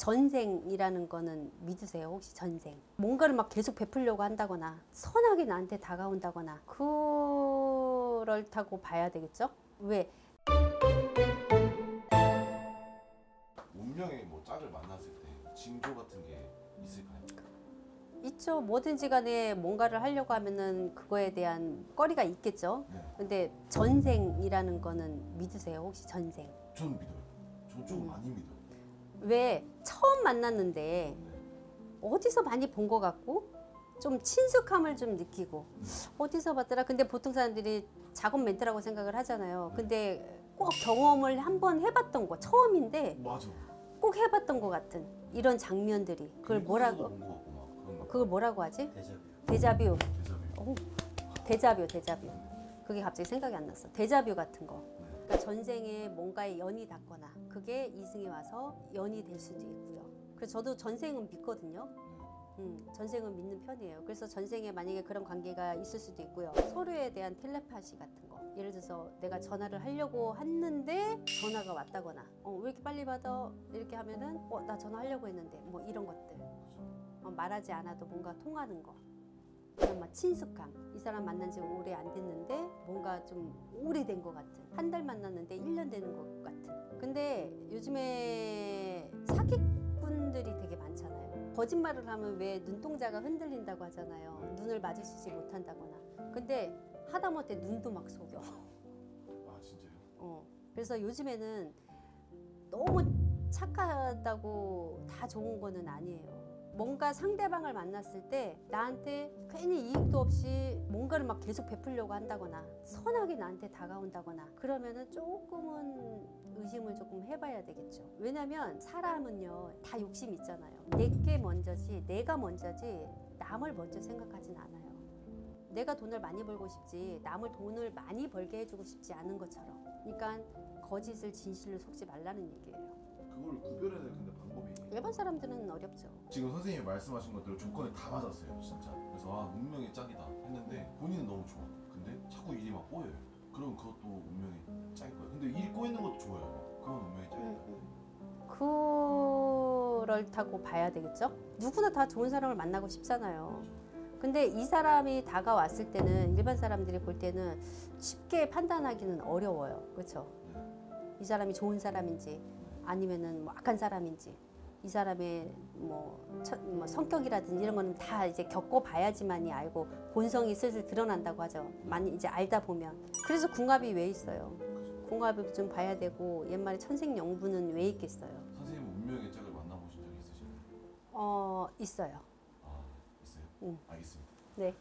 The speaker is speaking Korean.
전생이라는 거는 믿으세요? 혹시 전생? 뭔가를 막 계속 베풀려고 한다거나 선하게 나한테 다가온다거나 그렇다고 봐야 되겠죠? 왜? 운명의 뭐 짝을 만났을 때 징조 같은 게 있을까요? 있죠. 뭐든지 간에 뭔가를 하려고 하면은 그거에 대한 꺼리가 있겠죠. 네. 근데 전생이라는 거는 믿으세요? 혹시 전생? 전 믿어요. 전 조금 많이 믿어요. 왜 처음 만났는데 네. 어디서 많이 본 것 같고 좀 친숙함을 좀 느끼고 어디서 봤더라. 근데 보통 사람들이 작업 멘트라고 생각을 하잖아요. 근데 꼭 경험을 한번 해봤던 거 처음인데 맞아. 꼭 해봤던 것 같은 이런 장면들이 그걸 뭐라고 본것 같고 막 그런 거. 그걸 뭐라고 하지? 데자뷰. 데자뷰. 데자뷰. 오, 데자뷰. 그게 갑자기 생각이 안 났어. 데자뷰 같은 거. 그러니까 전생에 뭔가에 연이 닿거나 그게 이승에 와서 연이 될 수도 있고요. 그래서 저도 전생은 믿거든요. 전생은 믿는 편이에요. 그래서 전생에 만약에 그런 관계가 있을 수도 있고요. 서로에 대한 텔레파시 같은 거. 예를 들어서 내가 전화를 하려고 했는데 전화가 왔다거나 왜 이렇게 빨리 받아? 이렇게 하면은 나 전화하려고 했는데 뭐 이런 것들. 말하지 않아도 뭔가 통하는 거. 그냥 막 친숙함. 이 사람 만난 지 오래 안 됐는데 뭔가 좀 오래된 것 같은. 한 달 만났는데 1년 되는 것 같은. 근데 요즘에 사기꾼들이 되게 많잖아요. 거짓말을 하면 왜 눈동자가 흔들린다고 하잖아요. 눈을 마주치지 못한다거나. 근데 하다못해 눈도 막 속여. 아 진짜요? 그래서 요즘에는 너무 착하다고 다 좋은 거는 아니에요. 뭔가 상대방을 만났을 때 나한테 괜히 이익도 없이 뭔가를 막 계속 베풀려고 한다거나 선하게 나한테 다가온다거나 그러면은 조금은 의심을 조금 해봐야 되겠죠. 왜냐면 사람은요 다 욕심 있잖아요. 내게 먼저지 내가 먼저지 남을 먼저 생각하진 않아요. 내가 돈을 많이 벌고 싶지 남을 돈을 많이 벌게 해주고 싶지 않은 것처럼. 그러니까 거짓을 진실로 속지 말라는 얘기예요. 그걸 구별해야 될 근데 방법이 일반 사람들은 어렵죠. 지금 선생님이 말씀하신 것대로 조건이 다 맞았어요 진짜. 그래서 운명의 짝이다 했는데 본인은 너무 좋아. 근데 자꾸 일이 막 꼬여요. 그럼 그것도 운명의 짝일 거예요. 근데 일이 꼬이는 것도 좋아요. 그건 운명의 짝이다. 그렇다고 봐야 되겠죠? 누구나 다 좋은 사람을 만나고 싶잖아요. 근데 이 사람이 다가왔을 때는 일반 사람들이 볼 때는 쉽게 판단하기는 어려워요. 그렇죠? 이 사람이 좋은 사람인지 아니면은 뭐 악한 사람인지 이 사람의 뭐 성격이라든지 이런 거는 다 이제 겪어봐야지만이 알고 본성이 슬슬 드러난다고 하죠. 많이 이제 알다 보면. 그래서 궁합이 왜 있어요? 궁합을 좀 봐야 되고 옛말에 천생연분은 왜 있겠어요? 선생님은 운명의 짝을 만나보신 적이 있으신가요? 있어요. 아 있어요? 알겠습니다. 네.